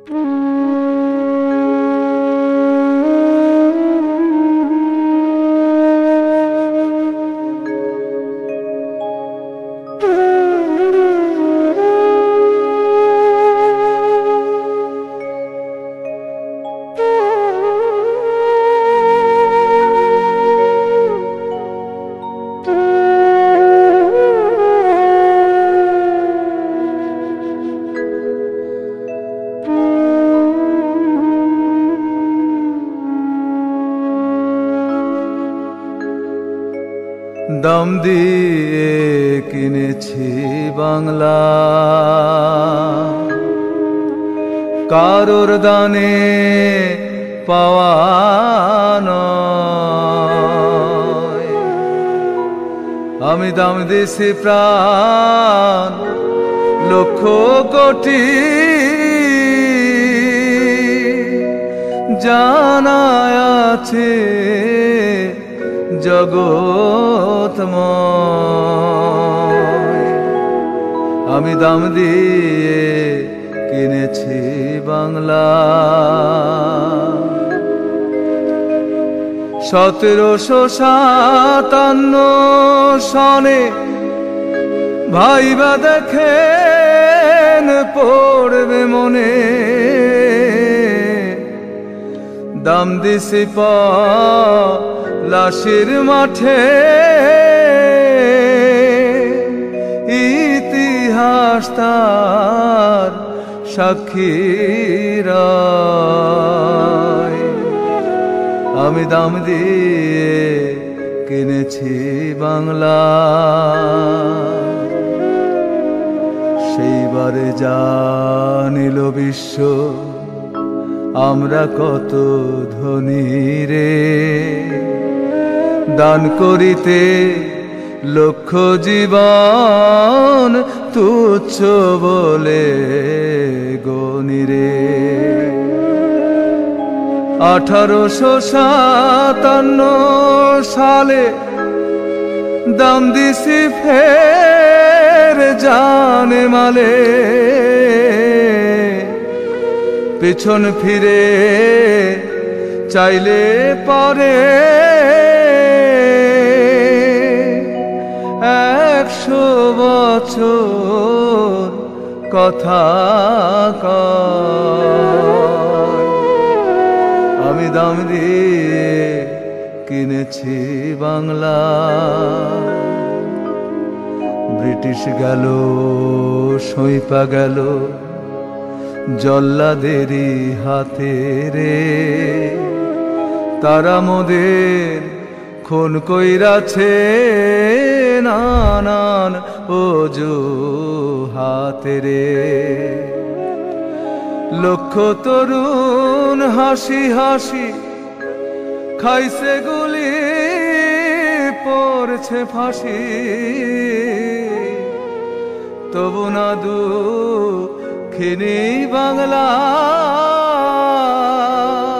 দাম দিয়ে কিনেছি বাংলা, কারোর দানে পাওয়া নয়। আমি দাম দিয়েছি প্রাণ লক্ষ কোটি, জানা আছে জগৎময়। আমি দাম দিয়ে কিনেছি বাংলা। 1757 সনে ভাইবা দেখেন পড়বে মনে, দাম দিছি লাশের মাঠে, ইতিহাস তার সাক্ষী রয়। আমি দাম দিয়ে কিনেছি বাংলা। সেইবারে জানিল বিশ্ব আমরা কত ধনী রে, দান করিতে লক্ষ জীবন তুচ্ছ বলে গনি রে। 1857 সালে দাম দিছি ফের জানে মালে, পিছন ফিরে চাইলে পরে 100 বছর কথা কয়। আমি দাম দিয়ে কিনেছি বাংলা। ব্রিটিশ গেল সইপা গেল জল্লাদেরই হাতে রে, তারা মোদের খুন কইরাছে নানান অজুহাতে রে। লক্ষ তরুণ হাসি হাসি খাইছে গুলি, পড়ছে ফাঁসি, তবু না দুঃখিনী বাংলা।